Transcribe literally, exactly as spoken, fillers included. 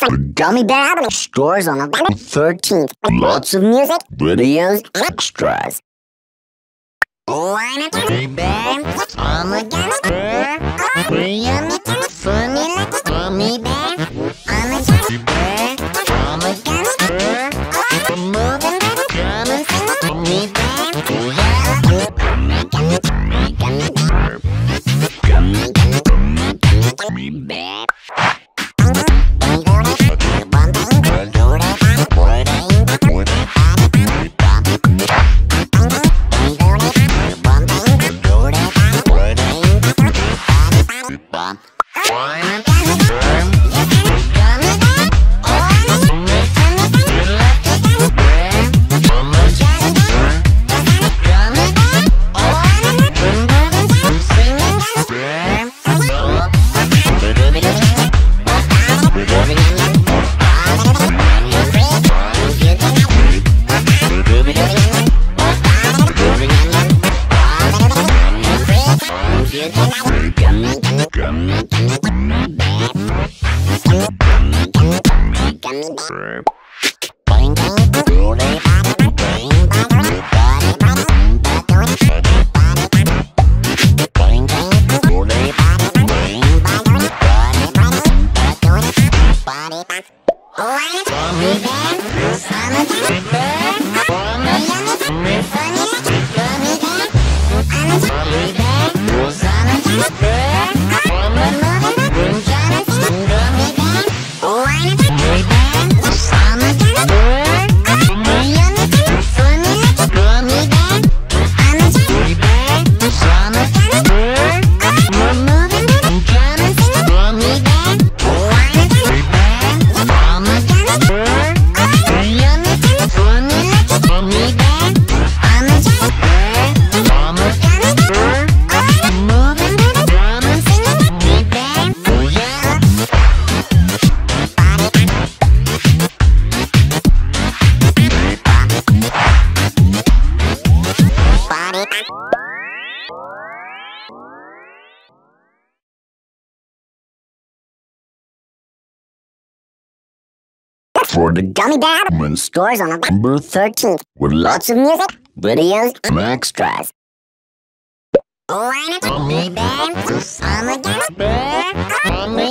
Gummy Bear stores on November thirteenth. Lots of music, videos, and extras. Wanna Gummy Bear? I'm a gummy bear. Yummy, funny little gummy bear. I'm a gummy bear. I'm a gummy bear. Moving little gummy gummy bear. Gummy, gummy, gummy, gummy bear. Gummy, gummy, gummy, gummy, gummy bear. For the Gummy Bear when stores on November thirteenth with lots of music, videos, and extras. Wanna Gummy Bear? I'm a gummy bear.